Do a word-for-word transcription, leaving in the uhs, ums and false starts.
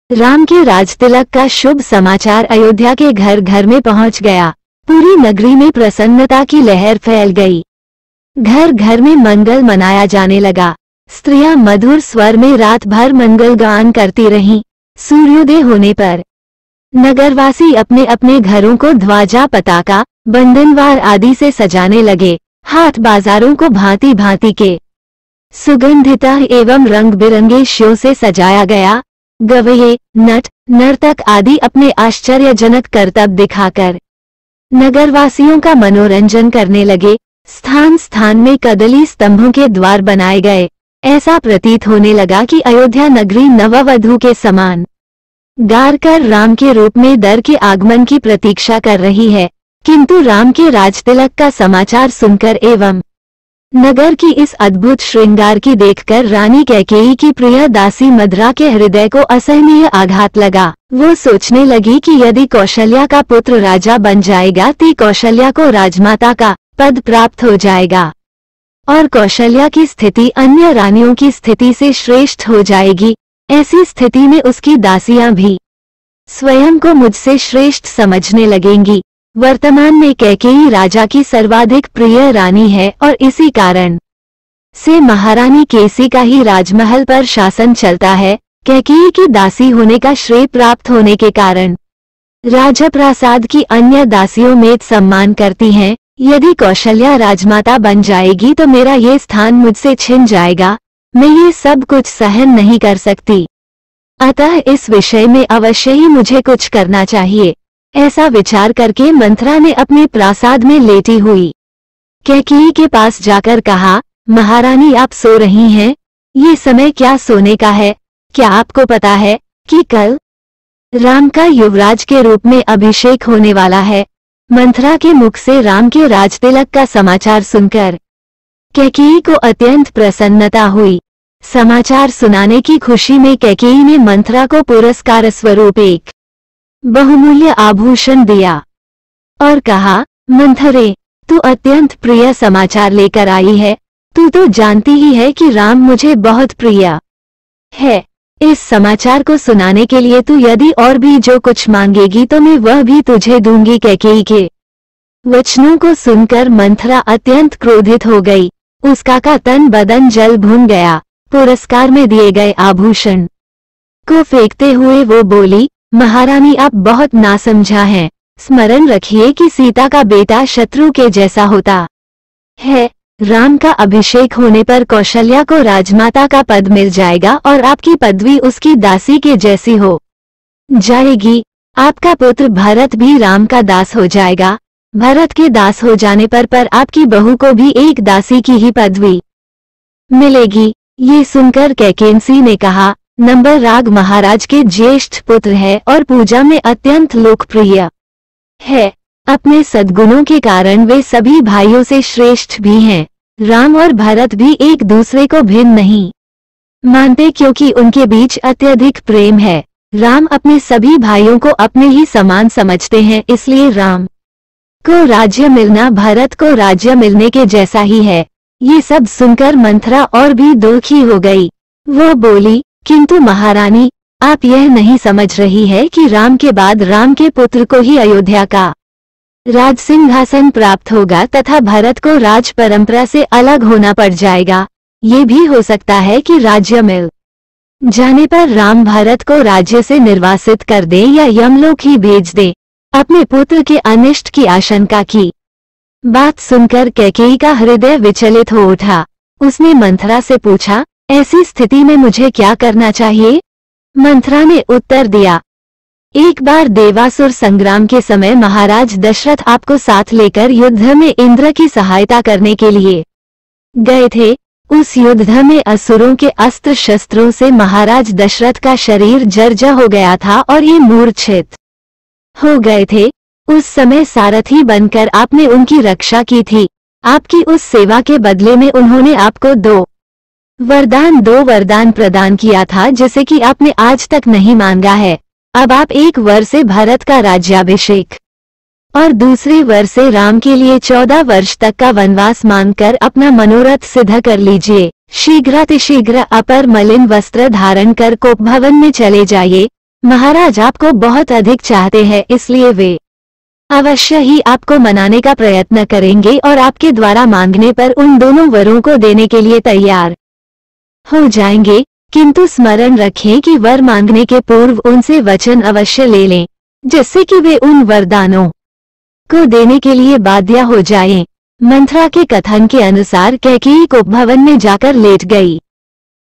राम के राजतिलक का शुभ समाचार अयोध्या के घर घर में पहुंच गया। पूरी नगरी में प्रसन्नता की लहर फैल गई। घर घर में मंगल मनाया जाने लगा। स्त्रियां मधुर स्वर में रात भर मंगल गान करती रहीं। सूर्योदय होने पर नगरवासी अपने अपने घरों को ध्वजा, पताका, बंधनवार आदि से सजाने लगे। हाट बाजारों को भांति भांति के सुगंधित एवं रंग बिरंगे शो से सजाया गया। गवैये, नट, नर्तक आदि अपने आश्चर्यजनक करतब दिखाकर नगरवासियों का मनोरंजन करने लगे। स्थान स्थान में कदली स्तंभों के द्वार बनाए गए। ऐसा प्रतीत होने लगा कि अयोध्या नगरी नववधू के समान गार कर राम के रूप में दर के आगमन की प्रतीक्षा कर रही है। किंतु राम के राजतिलक का समाचार सुनकर एवं नगर की इस अद्भुत श्रृंगार की देखकर रानी कैकेयी की प्रिय दासी मद्रा के हृदय को असहनीय आघात लगा। वो सोचने लगी कि यदि कौशल्या का पुत्र राजा बन जाएगा तो कौशल्या को राजमाता का पद प्राप्त हो जाएगा और कौशल्या की स्थिति अन्य रानियों की स्थिति से श्रेष्ठ हो जाएगी। ऐसी स्थिति में उसकी दासियां भी स्वयं को मुझसे श्रेष्ठ समझने लगेंगी। वर्तमान में कैकेयी राजा की सर्वाधिक प्रिय रानी है और इसी कारण से महारानी केसी का ही राजमहल पर शासन चलता है। कैकेयी की दासी होने का श्रेय प्राप्त होने के कारण राजप्रासाद की अन्य दासियों में सम्मान करती हैं। यदि कौशल्या राजमाता बन जाएगी तो मेरा ये स्थान मुझसे छिन जाएगा। मैं ये सब कुछ सहन नहीं कर सकती। अतः इस विषय में अवश्य ही मुझे कुछ करना चाहिए। ऐसा विचार करके मंथरा ने अपने प्रासाद में लेटी हुई कैकेयी के पास जाकर कहा, महारानी आप सो रही हैं? ये समय क्या सोने का है? क्या आपको पता है कि कल राम का युवराज के रूप में अभिषेक होने वाला है? मंथरा के मुख से राम के राजतिलक का समाचार सुनकर कैकेयी को अत्यंत प्रसन्नता हुई। समाचार सुनाने की खुशी में कैकेयी ने मंथरा को पुरस्कार स्वरूप एक बहुमूल्य आभूषण दिया और कहा, मंथरे, तू अत्यंत प्रिय समाचार लेकर आई है। तू तो जानती ही है कि राम मुझे बहुत प्रिय है। इस समाचार को सुनाने के लिए तू यदि और भी जो कुछ मांगेगी तो मैं वह भी तुझे दूंगी। कैकेयी के वचनों को सुनकर मंथरा अत्यंत क्रोधित हो गई। उसका का तन बदन जल भून गया। पुरस्कार में दिए गए आभूषण को फेंकते हुए वो बोली, महारानी आप बहुत नासमझा हैं। स्मरण रखिए कि सीता का बेटा शत्रु के जैसा होता है। राम का अभिषेक होने पर कौशल्या को राजमाता का पद मिल जाएगा और आपकी पदवी उसकी दासी के जैसी हो जाएगी। आपका पुत्र भरत भी राम का दास हो जाएगा। भरत के दास हो जाने पर पर आपकी बहू को भी एक दासी की ही पदवी मिलेगी। ये सुनकर कैकेयी ने कहा, नंबर राग महाराज के ज्येष्ठ पुत्र है और पूजा में अत्यंत लोकप्रिय है। अपने सद्गुणों के कारण वे सभी भाइयों से श्रेष्ठ भी हैं। राम और भरत भी एक दूसरे को भिन्न नहीं मानते क्योंकि उनके बीच अत्यधिक प्रेम है। राम अपने सभी भाइयों को अपने ही समान समझते हैं, इसलिए राम को राज्य मिलना भरत को राज्य मिलने के जैसा ही है। ये सब सुनकर मंथरा और भी दुखी हो गई। वो बोली, किंतु महारानी, आप यह नहीं समझ रही है कि राम के बाद राम के पुत्र को ही अयोध्या का राज सिंहासन प्राप्त होगा तथा भरत को राज परंपरा से अलग होना पड़ जाएगा। ये भी हो सकता है कि राज्य मिल जाने पर राम भरत को राज्य से निर्वासित कर दे या यमलोक ही भेज दे। अपने पुत्र के अनिष्ट की आशंका की बात सुनकर कैकेयी का हृदय विचलित हो उठा। उसने मंथरा से पूछा, ऐसी स्थिति में मुझे क्या करना चाहिए? मंथरा ने उत्तर दिया, एक बार देवासुर संग्राम के समय महाराज दशरथ आपको साथ लेकर युद्ध में इंद्र की सहायता करने के लिए गए थे। उस युद्ध में असुरों के अस्त्र शस्त्रों से महाराज दशरथ का शरीर जर्जर हो गया था और ये मूर्छित हो गए थे। उस समय सारथी बनकर आपने उनकी रक्षा की थी। आपकी उस सेवा के बदले में उन्होंने आपको दो वरदान दो वरदान प्रदान किया था जिसे कि आपने आज तक नहीं मांगा है। अब आप एक वर से भरत का राज्याभिषेक और दूसरे वर से राम के लिए चौदह वर्ष तक का वनवास मांगकर अपना मनोरथ सिद्ध कर लीजिए। शीघ्रातिशीघ्र अपर मलिन वस्त्र धारण कर कोप भवन में चले जाइए। महाराज आपको बहुत अधिक चाहते हैं, इसलिए वे अवश्य ही आपको मनाने का प्रयत्न करेंगे और आपके द्वारा मांगने पर उन दोनों वरों को देने के लिए तैयार हो जाएंगे। किंतु स्मरण रखें कि वर मांगने के पूर्व उनसे वचन अवश्य ले लें, जिससे कि वे उन वरदानों को देने के लिए बाध्य हो जाएं। मंथरा के कथन के अनुसार कैकेयी को भवन में जाकर लेट गई।